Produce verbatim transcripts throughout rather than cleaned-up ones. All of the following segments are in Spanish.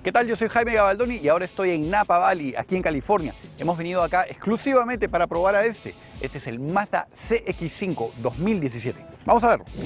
¿Qué tal? Yo soy Jaime Gabaldoni y ahora estoy en Napa Valley, aquí en California. Hemos venido acá exclusivamente para probar a este. Este es el Mazda C X cinco dos mil diecisiete. Vamos a verlo.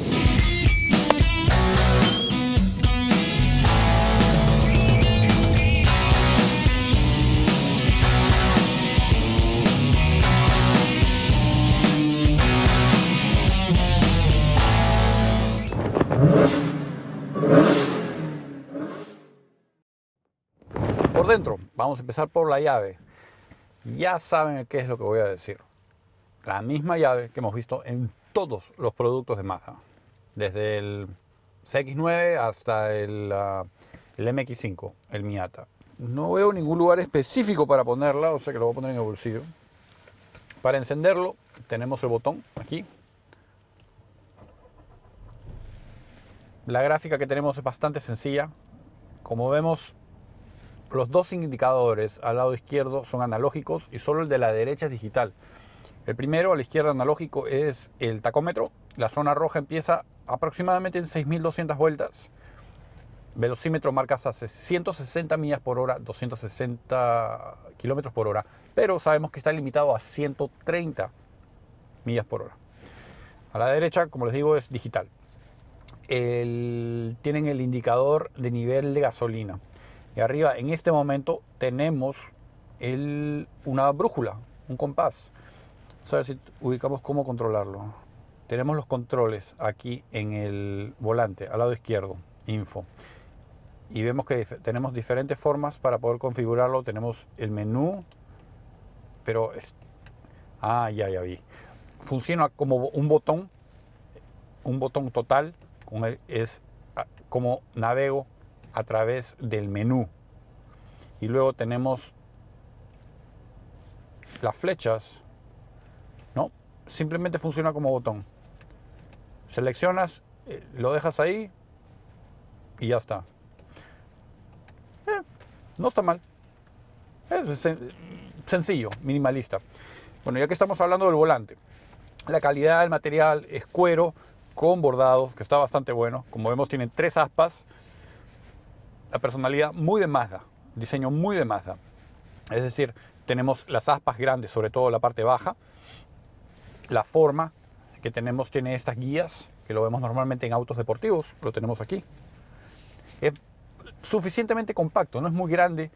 Por dentro, vamos a empezar por la llave. Ya saben qué es lo que voy a decir. La misma llave que hemos visto en todos los productos de Mazda. Desde el C X nueve hasta el, uh, el M X cinco, el Miata. No veo ningún lugar específico para ponerla, o sea que lo voy a poner en el bolsillo. Para encenderlo tenemos el botón aquí. La gráfica que tenemos es bastante sencilla. Como vemos, los dos indicadores al lado izquierdo son analógicos y solo el de la derecha es digital. El primero a la izquierda analógico es el tacómetro. La zona roja empieza aproximadamente en seis mil doscientas vueltas. Velocímetro marca hasta ciento sesenta millas por hora, doscientos sesenta kilómetros por hora. Pero sabemos que está limitado a ciento treinta millas por hora. A la derecha, como les digo, es digital. El, tienen el indicador de nivel de gasolina. Y arriba, en este momento, tenemos el, una brújula, un compás. Vamos a ver si ubicamos cómo controlarlo. Tenemos los controles aquí en el volante, al lado izquierdo, info. Y vemos que dif tenemos diferentes formas para poder configurarlo. Tenemos el menú, pero es... Ah, ya, ya vi. Funciona como un botón, un botón total, con el, es como navego a través del menú. Y luego tenemos las flechas, ¿no? Simplemente funciona como botón. Seleccionas, eh, lo dejas ahí y ya está. Eh, no está mal. Es sen sencillo, minimalista. Bueno, ya que estamos hablando del volante, la calidad del material es cuero con bordados, que está bastante bueno. Como vemos, tienen tres aspas. La personalidad muy de Mazda, diseño muy de Mazda. Es decir, tenemos las aspas grandes, sobre todo la parte baja. La forma que tenemos tiene estas guías, que lo vemos normalmente en autos deportivos, lo tenemos aquí. Es suficientemente compacto, no es muy grande,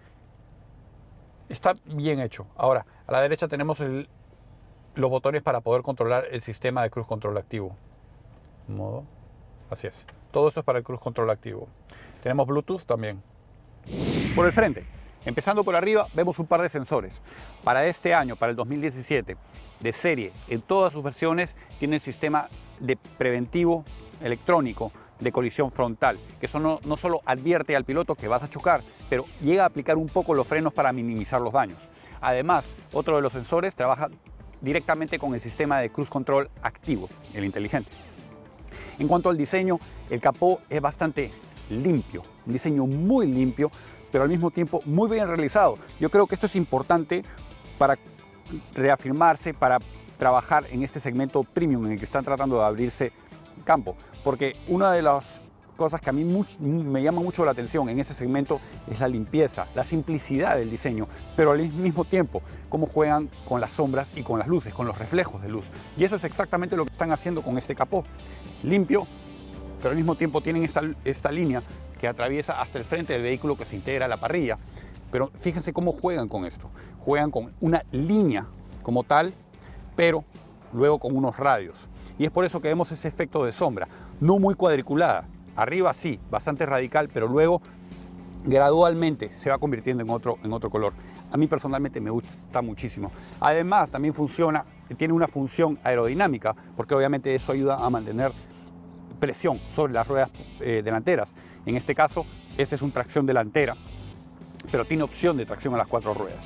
está bien hecho. Ahora, a la derecha tenemos el, los botones para poder controlar el sistema de cruise control activo. Modo, así es. Todo esto es para el cruise control activo. Tenemos Bluetooth también. Por el frente, empezando por arriba, vemos un par de sensores. Para este año, para el dos mil diecisiete, de serie, en todas sus versiones, tiene el sistema de preventivo electrónico de colisión frontal, que eso no, no solo advierte al piloto que vas a chocar, pero llega a aplicar un poco los frenos para minimizar los daños. Además, otro de los sensores trabaja directamente con el sistema de cruise control activo, el inteligente. En cuanto al diseño, el capó es bastante limpio, un diseño muy limpio, pero al mismo tiempo muy bien realizado. Yo creo que esto es importante para reafirmarse, para trabajar en este segmento premium en el que están tratando de abrirse campo, porque una de las cosas que a mí mucho, me llama mucho la atención en ese segmento es la limpieza, la simplicidad del diseño, pero al mismo tiempo cómo juegan con las sombras y con las luces, con los reflejos de luz. Y eso es exactamente lo que están haciendo con este capó. Limpio, pero al mismo tiempo tienen esta, esta línea que atraviesa hasta el frente del vehículo, que se integra a la parrilla. Pero fíjense cómo juegan con esto. Juegan con una línea como tal, pero luego con unos radios. Y es por eso que vemos ese efecto de sombra, no muy cuadriculada. Arriba sí, bastante radical, pero luego gradualmente se va convirtiendo en otro, en otro color. A mí personalmente me gusta muchísimo. Además, también funciona, tiene una función aerodinámica, porque obviamente eso ayuda a mantener presión sobre las ruedas eh, delanteras. En este caso, este es un tracción delantera, pero tiene opción de tracción a las cuatro ruedas.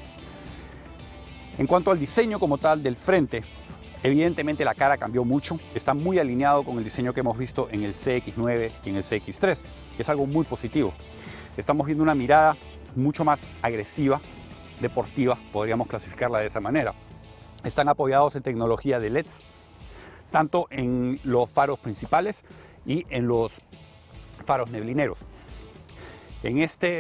En cuanto al diseño como tal del frente, evidentemente la cara cambió mucho, está muy alineado con el diseño que hemos visto en el C X nueve y en el C X tres, que es algo muy positivo. Estamos viendo una mirada mucho más agresiva, deportiva, podríamos clasificarla de esa manera. Están apoyados en tecnología de L E Ds, tanto en los faros principales y en los faros neblineros. En este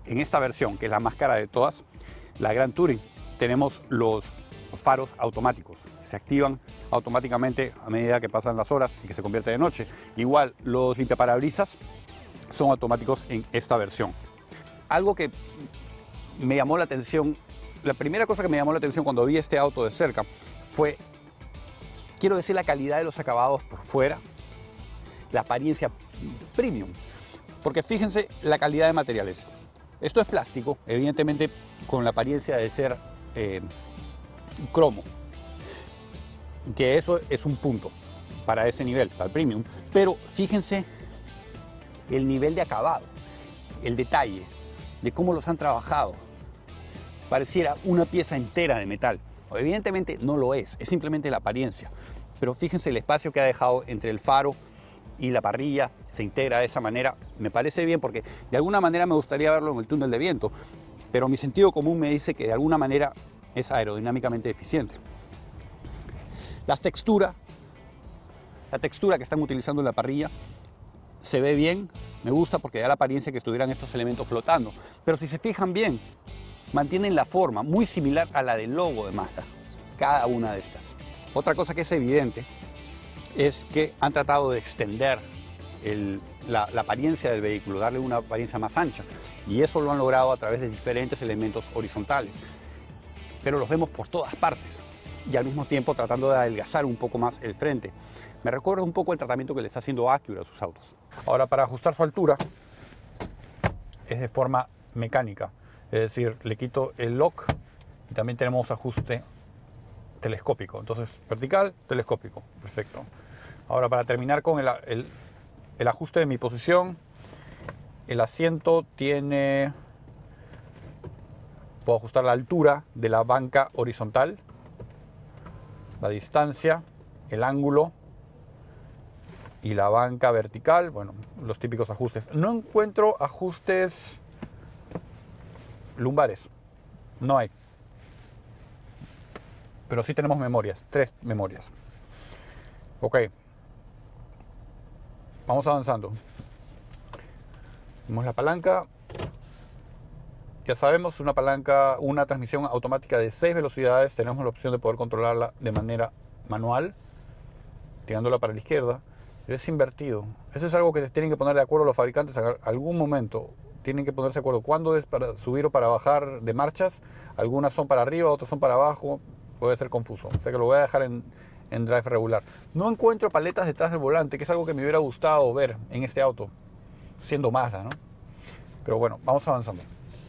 en esta versión, que es la más cara de todas, la Grand Touring, tenemos los faros automáticos. Se activan automáticamente a medida que pasan las horas y que se convierte de noche. Igual, los limpiaparabrisas son automáticos en esta versión. Algo que me llamó la atención, la primera cosa que me llamó la atención cuando vi este auto de cerca fue, quiero decir, la calidad de los acabados por fuera, la apariencia premium. Porque fíjense la calidad de materiales. Esto es plástico, evidentemente con la apariencia de ser eh, cromo, que eso es un punto para ese nivel, para el premium. Pero fíjense el nivel de acabado, el detalle de cómo los han trabajado. Pareciera una pieza entera de metal. Evidentemente no lo es, es simplemente la apariencia. Pero fíjense el espacio que ha dejado entre el faro y la parrilla, se integra de esa manera. Me parece bien porque de alguna manera me gustaría verlo en el túnel de viento, pero mi sentido común me dice que de alguna manera es aerodinámicamente eficiente. La textura, la textura que están utilizando en la parrilla se ve bien, me gusta porque da la apariencia que estuvieran estos elementos flotando. Pero si se fijan bien, mantienen la forma muy similar a la del logo de Mazda, cada una de estas. Otra cosa que es evidente es que han tratado de extender el, la, la apariencia del vehículo, darle una apariencia más ancha, y eso lo han logrado a través de diferentes elementos horizontales, pero los vemos por todas partes y al mismo tiempo tratando de adelgazar un poco más el frente. Me recuerda un poco el tratamiento que le está haciendo Acura a sus autos. Ahora, para ajustar su altura es de forma mecánica, es decir, le quito el lock y también tenemos ajuste telescópico, entonces vertical, telescópico, perfecto. Ahora, para terminar con el, el, el ajuste de mi posición, el asiento tiene, puedo ajustar la altura de la banca horizontal, la distancia, el ángulo y la banca vertical, bueno, los típicos ajustes. No encuentro ajustes lumbares, no hay. Pero sí tenemos memorias, tres memorias. Ok. Vamos avanzando. Vemos la palanca. Ya sabemos, una palanca, una transmisión automática de seis velocidades. Tenemos la opción de poder controlarla de manera manual, tirándola para la izquierda. Pero es invertido. Eso es algo que se tienen que poner de acuerdo los fabricantes en algún momento. Tienen que ponerse de acuerdo cuándo es para subir o para bajar de marchas. Algunas son para arriba, otras son para abajo. Puede ser confuso. O sea que lo voy a dejar en, en drive regular. No encuentro paletas detrás del volante, que es algo que me hubiera gustado ver en este auto, siendo Mazda, ¿no? Pero bueno, vamos avanzando.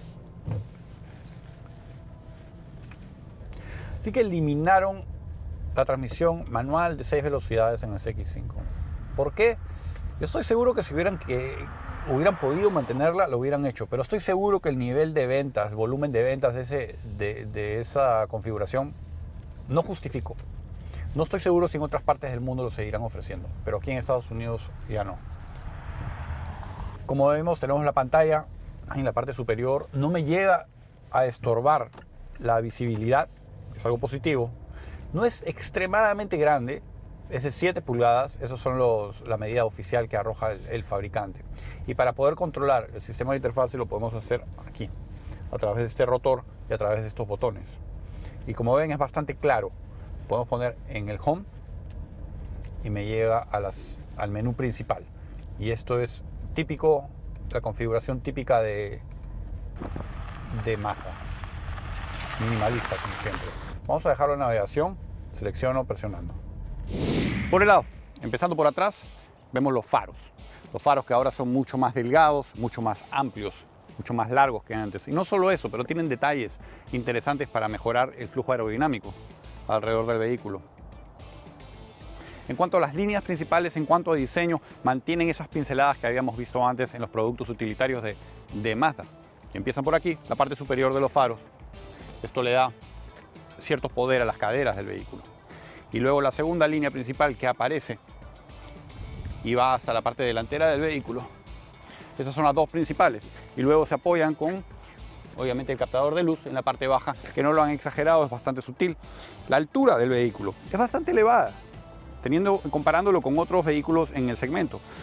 Así que eliminaron la transmisión manual de seis velocidades en el C X cinco. ¿Por qué? Yo estoy seguro que si hubieran, que hubieran podido mantenerla, lo hubieran hecho. Pero estoy seguro que el nivel de ventas, el volumen de ventas de, ese, de, de esa configuración no justificó. No estoy seguro si en otras partes del mundo lo seguirán ofreciendo, pero aquí en Estados Unidos ya no. Como vemos, tenemos la pantalla en la parte superior. No me llega a estorbar la visibilidad, es algo positivo. No es extremadamente grande, es de siete pulgadas, esos son los, la medida oficial que arroja el, el fabricante. Y para poder controlar el sistema de interfaz lo podemos hacer aquí, a través de este rotor y a través de estos botones. Y como ven, es bastante claro. Podemos poner en el home y me llega a las, al menú principal. Y esto es típico, la configuración típica de, de Mazda. Minimalista, como siempre. Vamos a dejarlo en navegación. Selecciono presionando. Por el lado, empezando por atrás, vemos los faros. Los faros que ahora son mucho más delgados, mucho más amplios, mucho más largos que antes. Y no solo eso, pero tienen detalles interesantes para mejorar el flujo aerodinámico alrededor del vehículo. En cuanto a las líneas principales, en cuanto a diseño, mantienen esas pinceladas que habíamos visto antes en los productos utilitarios de, de Mazda. Y empiezan por aquí, la parte superior de los faros. Esto le da cierto poder a las caderas del vehículo. Y luego la segunda línea principal que aparece y va hasta la parte delantera del vehículo. Esas son las dos principales. Y luego se apoyan con, obviamente, el captador de luz en la parte baja, que no lo han exagerado, es bastante sutil. La altura del vehículo es bastante elevada, teniendo, comparándolo con otros vehículos en el segmento.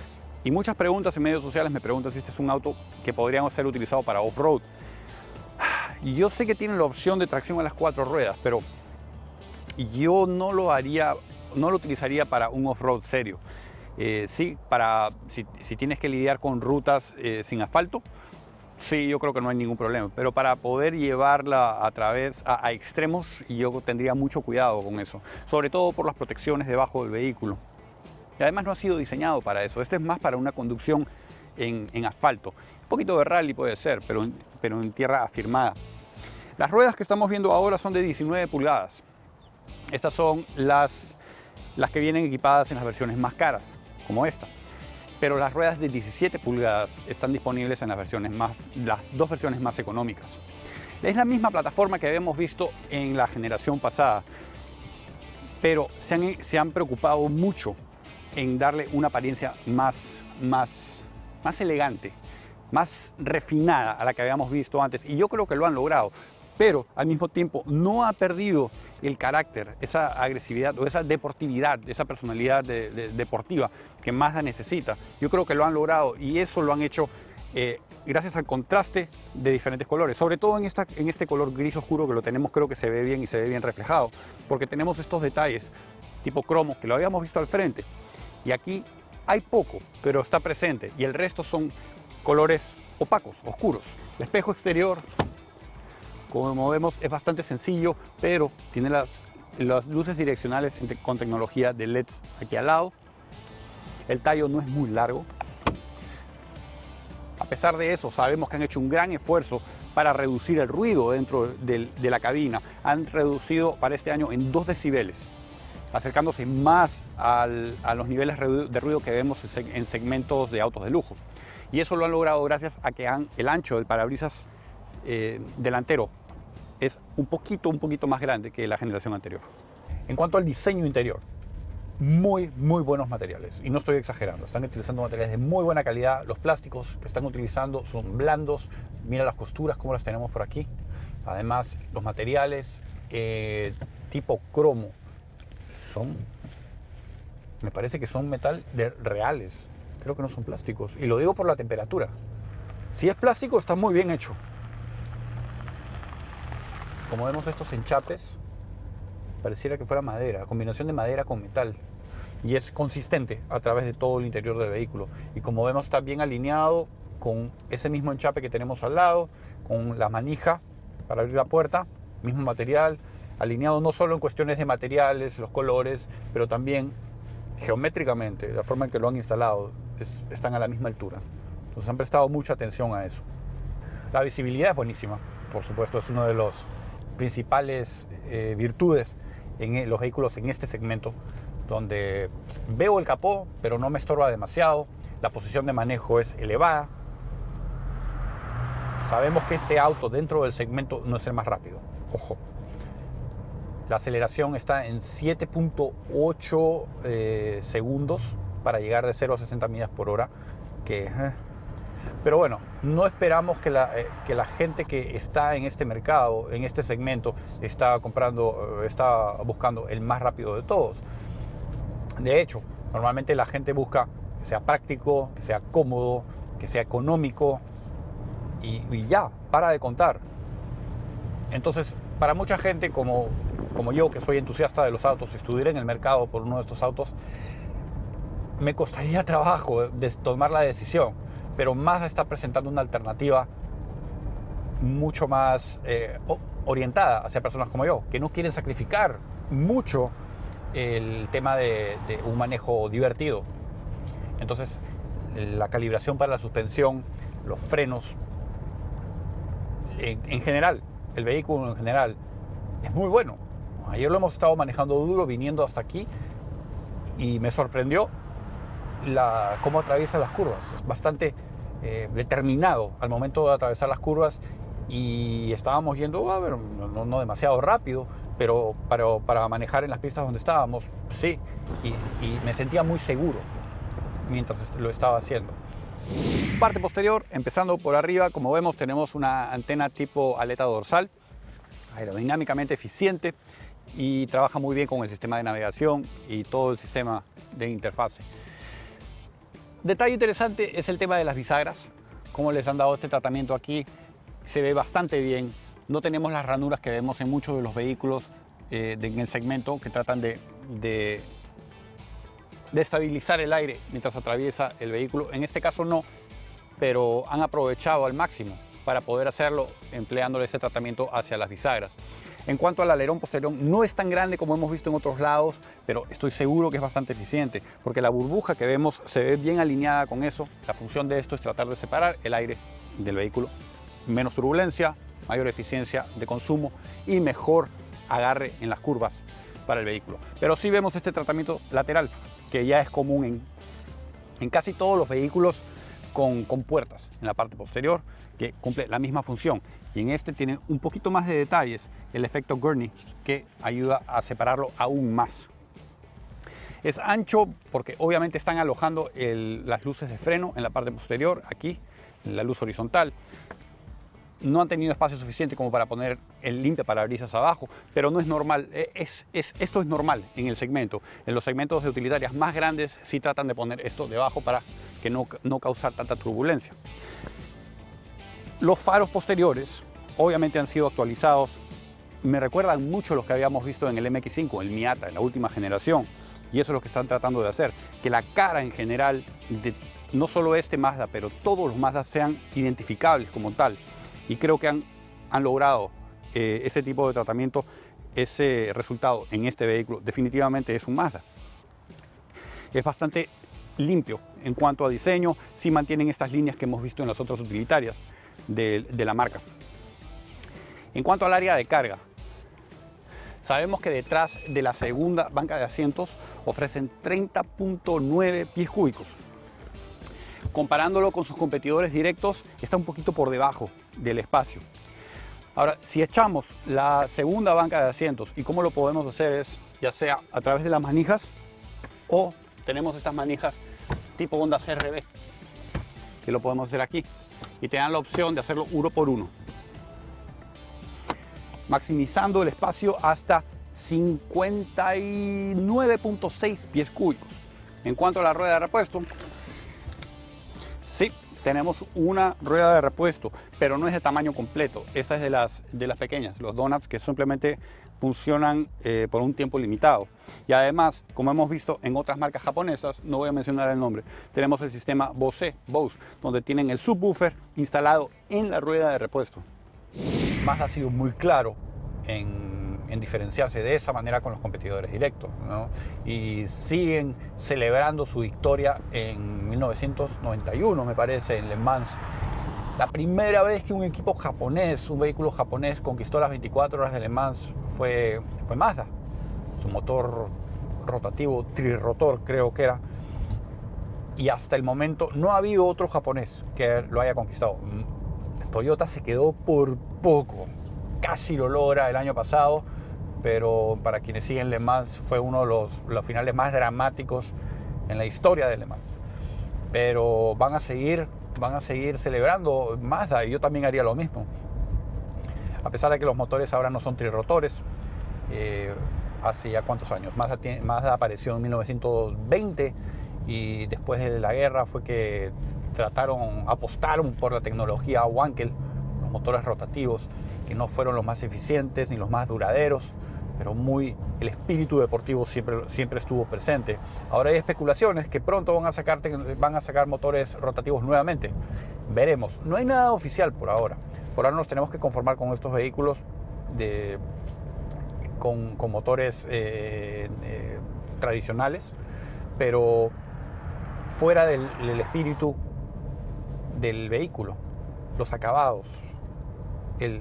Y muchas preguntas en medios sociales me preguntan si este es un auto que podría ser utilizado para off-road. Y yo sé que tiene la opción de tracción a las cuatro ruedas, pero yo no lo haría, no lo utilizaría para un off-road serio. Eh, sí, para si, si tienes que lidiar con rutas eh, sin asfalto, sí, yo creo que no hay ningún problema. Pero para poder llevarla a través a, a extremos, yo tendría mucho cuidado con eso, sobre todo por las protecciones debajo del vehículo. Y además no ha sido diseñado para eso. Este es más para una conducción en, en asfalto. Un poquito de rally puede ser, pero, pero en tierra afirmada. Las ruedas que estamos viendo ahora son de diecinueve pulgadas. Estas son las, las que vienen equipadas en las versiones más caras, como esta. Pero las ruedas de diecisiete pulgadas están disponibles en las, versiones más, las dos versiones más económicas. Es la misma plataforma que habíamos visto en la generación pasada, pero se han, se han preocupado mucho en darle una apariencia más, más, más elegante, más refinada a la que habíamos visto antes. Y yo creo que lo han logrado, pero al mismo tiempo no ha perdido el carácter, esa agresividad o esa deportividad, esa personalidad de, de, deportiva que Mazda necesita. Yo creo que lo han logrado y eso lo han hecho eh, gracias al contraste de diferentes colores, sobre todo en, esta, en este color gris oscuro que lo tenemos, creo que se ve bien y se ve bien reflejado, porque tenemos estos detalles tipo cromo que lo habíamos visto al frente. Y aquí hay poco, pero está presente. Y el resto son colores opacos, oscuros. El espejo exterior, como vemos, es bastante sencillo, pero tiene las, las luces direccionales con tecnología de L E Ds aquí al lado. El tallo no es muy largo. A pesar de eso, sabemos que han hecho un gran esfuerzo para reducir el ruido dentro de, de la cabina. Han reducido para este año en dos decibeles. Acercándose más al, a los niveles de ruido que vemos en segmentos de autos de lujo. Y eso lo han logrado gracias a que han, el ancho del parabrisas eh, delantero es un poquito, un poquito más grande que la generación anterior. En cuanto al diseño interior, muy, muy buenos materiales. Y no estoy exagerando, están utilizando materiales de muy buena calidad. Los plásticos que están utilizando son blandos. Mira las costuras, como las tenemos por aquí. Además, los materiales eh, tipo cromo. Son, me parece que son metal de reales, creo que no son plásticos, y lo digo por la temperatura. Si es plástico está muy bien hecho. Como vemos, estos enchapes pareciera que fuera madera, combinación de madera con metal, y es consistente a través de todo el interior del vehículo. Y como vemos, está bien alineado con ese mismo enchape que tenemos al lado, con la manija para abrir la puerta, mismo material, alineado no solo en cuestiones de materiales, los colores, pero también geométricamente, la forma en que lo han instalado, es, están a la misma altura. Entonces han prestado mucha atención a eso. La visibilidad es buenísima, por supuesto, es una de las principales eh, virtudes en los vehículos en este segmento, donde veo el capó, pero no me estorba demasiado, la posición de manejo es elevada. Sabemos que este auto dentro del segmento no es el más rápido, ojo. La aceleración está en siete punto ocho eh, segundos para llegar de cero a sesenta millas por hora. Que, eh. Pero bueno, no esperamos que la, eh, que la gente que está en este mercado, en este segmento, está comprando, eh, está buscando el más rápido de todos. De hecho, normalmente la gente busca que sea práctico, que sea cómodo, que sea económico y, y ya, para de contar. Entonces, para mucha gente como, como yo, que soy entusiasta de los autos, si estuviera en el mercado por uno de estos autos, me costaría trabajo de tomar la decisión, pero Mazda está presentando una alternativa mucho más eh, orientada hacia personas como yo, que no quieren sacrificar mucho el tema de, de un manejo divertido. Entonces, la calibración para la suspensión, los frenos, en, en general, el vehículo en general, es muy bueno. Ayer lo hemos estado manejando duro, viniendo hasta aquí, y me sorprendió la, cómo atraviesa las curvas. Es bastante eh, determinado al momento de atravesar las curvas, y estábamos yendo, a ver, no, no demasiado rápido, pero para, para manejar en las pistas donde estábamos, sí, y, y me sentía muy seguro mientras lo estaba haciendo. Parte posterior, empezando por arriba, como vemos, tenemos una antena tipo aleta dorsal, aerodinámicamente eficiente, y trabaja muy bien con el sistema de navegación y todo el sistema de interfase. Detalle interesante es el tema de las bisagras. Como les han dado este tratamiento aquí, se ve bastante bien. No tenemos las ranuras que vemos en muchos de los vehículos eh, de, en el segmento que tratan de, de, de estabilizar el aire mientras atraviesa el vehículo. En este caso no, pero han aprovechado al máximo para poder hacerlo empleando ese tratamiento hacia las bisagras. En cuanto al alerón posterior, no es tan grande como hemos visto en otros lados, pero estoy seguro que es bastante eficiente, porque la burbuja que vemos se ve bien alineada con eso. La función de esto es tratar de separar el aire del vehículo. Menos turbulencia, mayor eficiencia de consumo y mejor agarre en las curvas para el vehículo. Pero sí vemos este tratamiento lateral, que ya es común en, en casi todos los vehículos con, con puertas en la parte posterior, que cumple la misma función. Y en este tiene un poquito más de detalles, el efecto Gurney, que ayuda a separarlo aún más. Es ancho porque obviamente están alojando el, las luces de freno en la parte posterior, aquí, en la luz horizontal. No han tenido espacio suficiente como para poner el limpiaparabrisas abajo, pero no es normal, es, es, esto es normal en el segmento. En los segmentos de utilitarias más grandes sí tratan de poner esto debajo para que no, no causar tanta turbulencia. Los faros posteriores obviamente han sido actualizados, me recuerdan mucho los que habíamos visto en el M X cinco, el Miata, en la última generación, y eso es lo que están tratando de hacer, que la cara en general, de, no solo este Mazda, pero todos los Mazda sean identificables como tal, y creo que han, han logrado eh, ese tipo de tratamiento, ese resultado en este vehículo. Definitivamente es un Mazda. Es bastante limpio en cuanto a diseño, sí mantienen estas líneas que hemos visto en las otras utilitarias de, de la marca. En cuanto al área de carga, sabemos que detrás de la segunda banca de asientos ofrecen treinta punto nueve pies cúbicos. Comparándolo con sus competidores directos, está un poquito por debajo del espacio. Ahora, si echamos la segunda banca de asientos, y cómo lo podemos hacer es, ya sea a través de las manijas, o tenemos estas manijas tipo Honda C R V, que lo podemos hacer aquí, y te dan la opción de hacerlo uno por uno, maximizando el espacio hasta cincuenta y nueve punto seis pies cúbicos. En cuanto a la rueda de repuesto, sí, tenemos una rueda de repuesto, pero no es de tamaño completo. Esta es de las, de las pequeñas, los donuts, que simplemente funcionan eh, por un tiempo limitado. Y además, como hemos visto en otras marcas japonesas, no voy a mencionar el nombre, tenemos el sistema Bose, Bose, donde tienen el subwoofer instalado en la rueda de repuesto. Mazda ha sido muy claro en, en diferenciarse de esa manera con los competidores directos, ¿no? Y siguen celebrando su victoria en mil novecientos noventa y uno, me parece, en Le Mans. La primera vez que un equipo japonés, un vehículo japonés, conquistó las veinticuatro horas de Le Mans fue, fue Mazda. Su motor rotativo, trirrotor creo que era. Y hasta el momento no ha habido otro japonés que lo haya conquistado. Toyota se quedó por poco, casi lo logra el año pasado, pero para quienes siguen Le Mans fue uno de los, los finales más dramáticos en la historia de Le Mans. Pero van a seguir, van a seguir celebrando Mazda, y yo también haría lo mismo. A pesar de que los motores ahora no son trirrotores, eh, hace ya cuántos años, Mazda, tiene, Mazda apareció en mil novecientos veinte, y después de la guerra fue que trataron, apostaron por la tecnología Wankel, los motores rotativos, que no fueron los más eficientes ni los más duraderos, pero muy, el espíritu deportivo siempre, siempre estuvo presente. Ahora hay especulaciones que pronto van a, sacar, van a sacar motores rotativos nuevamente. Veremos. No hay nada oficial por ahora. Por ahora nos tenemos que conformar con estos vehículos de, con, con motores eh, eh, tradicionales, pero fuera del, del espíritu del vehículo, los acabados, el,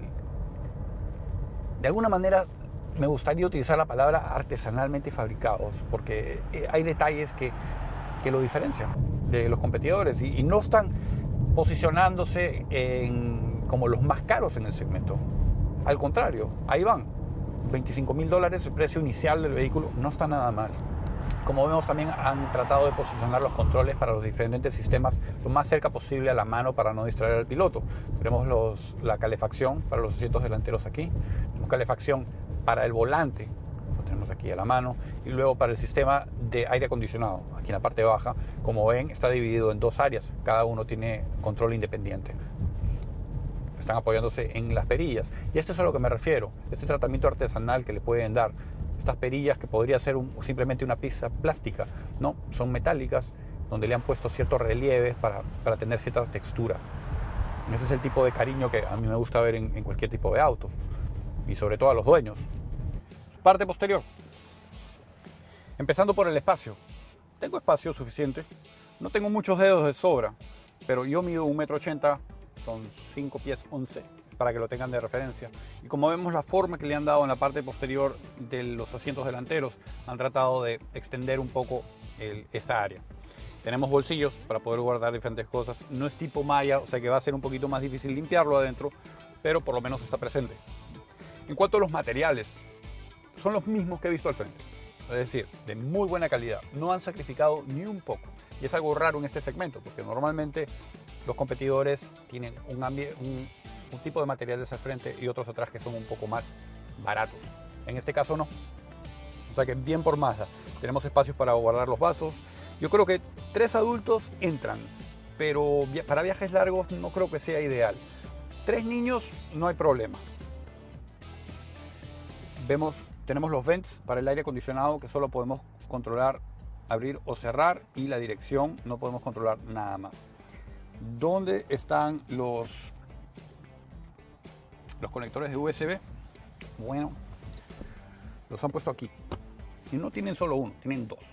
de alguna manera me gustaría utilizar la palabra artesanalmente fabricados, porque hay detalles que, que lo diferencian de los competidores, y, y no están posicionándose en, como los más caros en el segmento. Al contrario, ahí van, veinticinco mil dólares el precio inicial del vehículo, no está nada mal. Como vemos, también han tratado de posicionar los controles para los diferentes sistemas lo más cerca posible a la mano para no distraer al piloto. Tenemos los, la calefacción para los asientos delanteros aquí, tenemos calefacción para el volante, lo tenemos aquí. aquí a la mano, y luego para el sistema de aire acondicionado, aquí en la parte baja, como ven, está dividido en dos áreas, cada uno tiene control independiente. Están apoyándose en las perillas, y esto es a lo que me refiero, este tratamiento artesanal que le pueden dar. Estas perillas, que podría ser un, simplemente una pieza plástica, no, son metálicas, donde le han puesto ciertos relieves para, para tener cierta textura. Ese es el tipo de cariño que a mí me gusta ver en, en cualquier tipo de auto, y sobre todo a los dueños. Parte posterior. Empezando por el espacio. Tengo espacio suficiente, no tengo muchos dedos de sobra, pero yo mido un metro ochenta, son cinco pies once, para que lo tengan de referencia. Y como vemos, la forma que le han dado en la parte posterior de los asientos delanteros, han tratado de extender un poco el, esta área. Tenemos bolsillos para poder guardar diferentes cosas. No es tipo malla, o sea que va a ser un poquito más difícil limpiarlo adentro, pero por lo menos está presente. En cuanto a los materiales, son los mismos que he visto al frente. Es decir, de muy buena calidad. No han sacrificado ni un poco. Y es algo raro en este segmento, porque normalmente los competidores tienen un, un, un tipo de materiales al frente y otros atrás que son un poco más baratos. En este caso no. O sea que bien por Mazda. Tenemos espacios para guardar los vasos. Yo creo que tres adultos entran, pero para viajes largos no creo que sea ideal. Tres niños no hay problema. Vemos, tenemos los vents para el aire acondicionado, que solo podemos controlar abrir o cerrar, y la dirección no podemos controlar nada más. ¿Dónde están los, los conectores de U S B? Bueno, los han puesto aquí. Y no tienen solo uno, tienen dos.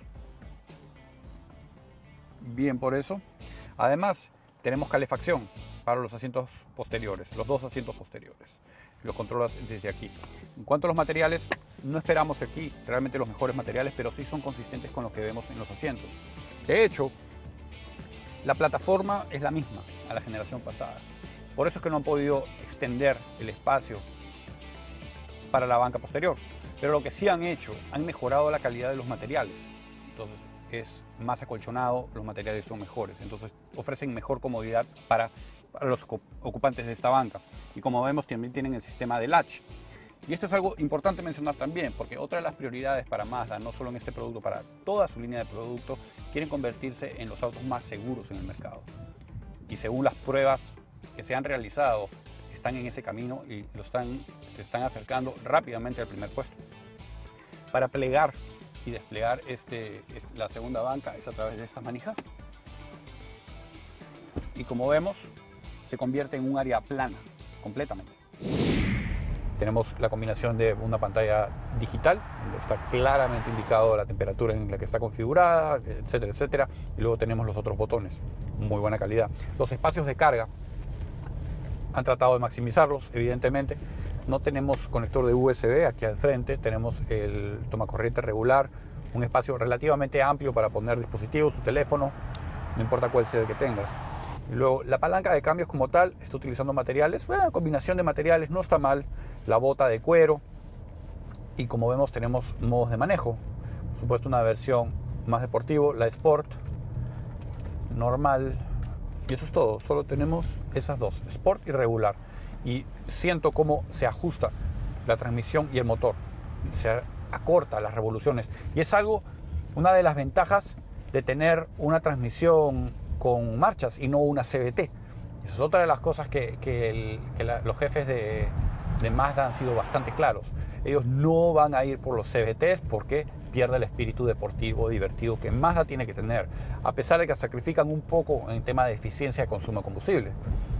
Bien por eso. Además, tenemos calefacción para los asientos posteriores, los dos asientos posteriores. Los controlas desde aquí. En cuanto a los materiales, no esperamos aquí realmente los mejores materiales, pero sí son consistentes con lo que vemos en los asientos. De hecho, la plataforma es la misma a la generación pasada. Por eso es que no han podido extender el espacio para la banca posterior. Pero lo que sí han hecho, han mejorado la calidad de los materiales. Entonces es más acolchonado, los materiales son mejores. Entonces ofrecen mejor comodidad para, para los ocupantes de esta banca. Y como vemos, también tienen el sistema de latch. Y esto es algo importante mencionar también, porque otra de las prioridades para Mazda, no solo en este producto, para toda su línea de productos, quieren convertirse en los autos más seguros en el mercado. Y según las pruebas que se han realizado, están en ese camino y lo están, se están acercando rápidamente al primer puesto. Para plegar y desplegar este, es la segunda banca es a través de estas manijas. Y como vemos, se convierte en un área plana, completamente. Tenemos la combinación de una pantalla digital, donde está claramente indicado la temperatura en la que está configurada, etcétera, etcétera. Y luego tenemos los otros botones, muy buena calidad. Los espacios de carga han tratado de maximizarlos, evidentemente. No tenemos conector de U S B aquí al frente, tenemos el tomacorriente regular, un espacio relativamente amplio para poner dispositivos, su teléfono, no importa cuál sea el que tengas. Y luego la palanca de cambios como tal está utilizando materiales, bueno, combinación de materiales, no está mal. La bota de cuero, y como vemos tenemos modos de manejo. Por supuesto, una versión más deportivo, la Sport, normal, y eso es todo. Solo tenemos esas dos, Sport y regular. Y siento cómo se ajusta la transmisión y el motor, se acorta las revoluciones, y es algo, una de las ventajas de tener una transmisión con marchas y no una C V T. Esa es otra de las cosas que, que, el, que la, los jefes de, de Mazda han sido bastante claros. Ellos no van a ir por los C V Ts porque pierde el espíritu deportivo, divertido que Mazda tiene que tener, a pesar de que sacrifican un poco en tema de eficiencia de consumo de combustible.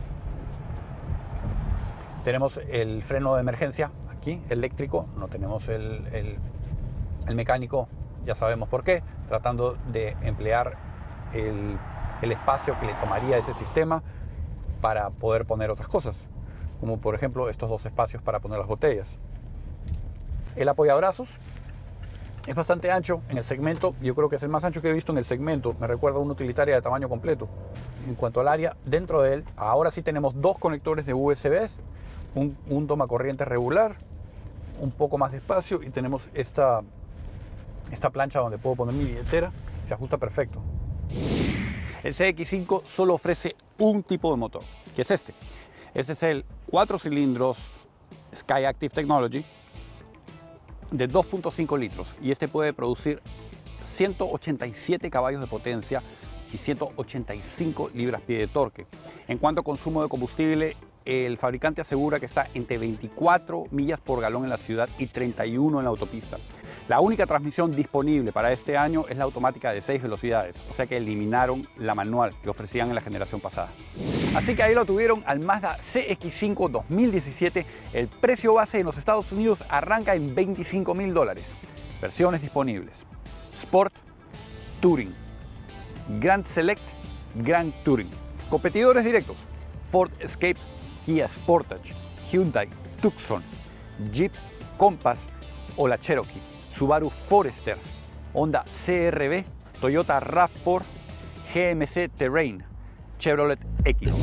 Tenemos el freno de emergencia aquí, eléctrico, no tenemos el, el, el mecánico, ya sabemos por qué, tratando de emplear el, el espacio que le tomaría ese sistema para poder poner otras cosas, como por ejemplo estos dos espacios para poner las botellas. El apoyabrazos es bastante ancho en el segmento, yo creo que es el más ancho que he visto en el segmento, me recuerda a una utilitaria de tamaño completo. En cuanto al área, dentro de él, ahora sí tenemos dos conectores de U S B, un, un tomacorriente regular, un poco más de espacio, y tenemos esta, esta plancha donde puedo poner mi billetera, se ajusta perfecto. El C X cinco solo ofrece un tipo de motor, que es este. Este es el cuatro cilindros Skyactiv Technology, de dos punto cinco litros y este puede producir ciento ochenta y siete caballos de potencia y ciento ochenta y cinco libras-pie de torque. En cuanto a consumo de combustible, el fabricante asegura que está entre veinticuatro millas por galón en la ciudad y treinta y uno en la autopista. La única transmisión disponible para este año es la automática de seis velocidades, o sea que eliminaron la manual que ofrecían en la generación pasada. Así que ahí lo tuvieron al Mazda C X cinco dos mil diecisiete. El precio base en los Estados Unidos arranca en veinticinco mil dólares. Versiones disponibles: Sport, Touring, Grand Select, Grand Touring. Competidores directos: Ford Escape, Kia Sportage, Hyundai Tucson, Jeep Compass o la Cherokee, Subaru Forester, Honda C R V, Toyota RAV cuatro, G M C Terrain, Chevrolet Equinox.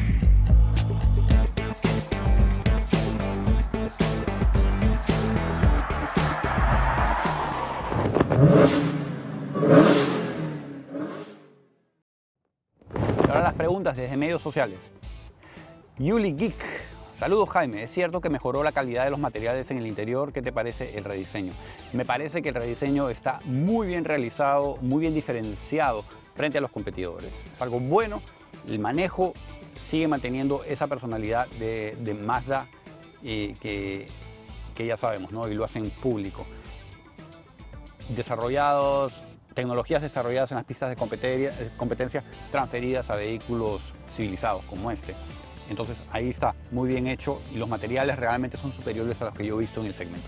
Ahora las preguntas desde medios sociales. Yuli Geek: saludos Jaime, ¿es cierto que mejoró la calidad de los materiales en el interior? ¿Qué te parece el rediseño? Me parece que el rediseño está muy bien realizado, muy bien diferenciado frente a los competidores. Es algo bueno, el manejo sigue manteniendo esa personalidad de, de Mazda eh, que, que ya sabemos, ¿no? Y lo hacen público. Desarrollados, tecnologías desarrolladas en las pistas de competencia, competencia transferidas a vehículos civilizados como este. Entonces ahí está, muy bien hecho y los materiales realmente son superiores a los que yo he visto en el segmento.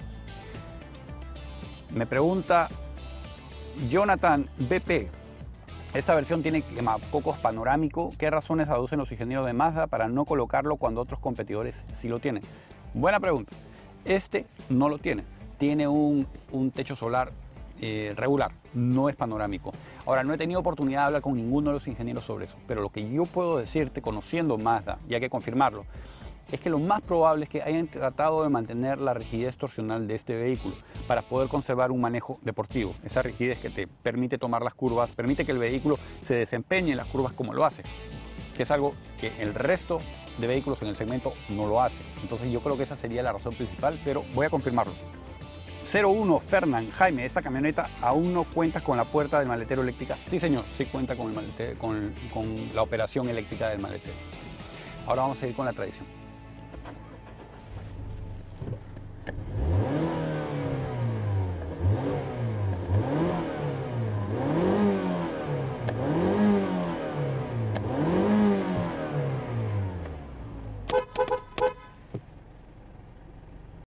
Me pregunta Jonathan B P: esta versión tiene quemacocos panorámico, ¿qué razones aducen los ingenieros de Mazda para no colocarlo cuando otros competidores sí lo tienen? Buena pregunta. Este no lo tiene, tiene un, un techo solar Eh, regular, no es panorámico. Ahora, no he tenido oportunidad de hablar con ninguno de los ingenieros sobre eso, pero lo que yo puedo decirte, conociendo Mazda, y hay que confirmarlo, es que lo más probable es que hayan tratado de mantener la rigidez torsional de este vehículo para poder conservar un manejo deportivo. Esa rigidez que te permite tomar las curvas, permite que el vehículo se desempeñe en las curvas como lo hace, que es algo que el resto de vehículos en el segmento no lo hace. Entonces yo creo que esa sería la razón principal, pero voy a confirmarlo. cero uno Fernán: Jaime, ¿esta camioneta aún no cuenta con la puerta del maletero eléctrica? Sí señor, sí cuenta con, el maletero, con, con la operación eléctrica del maletero. Ahora vamos a ir con la tradición.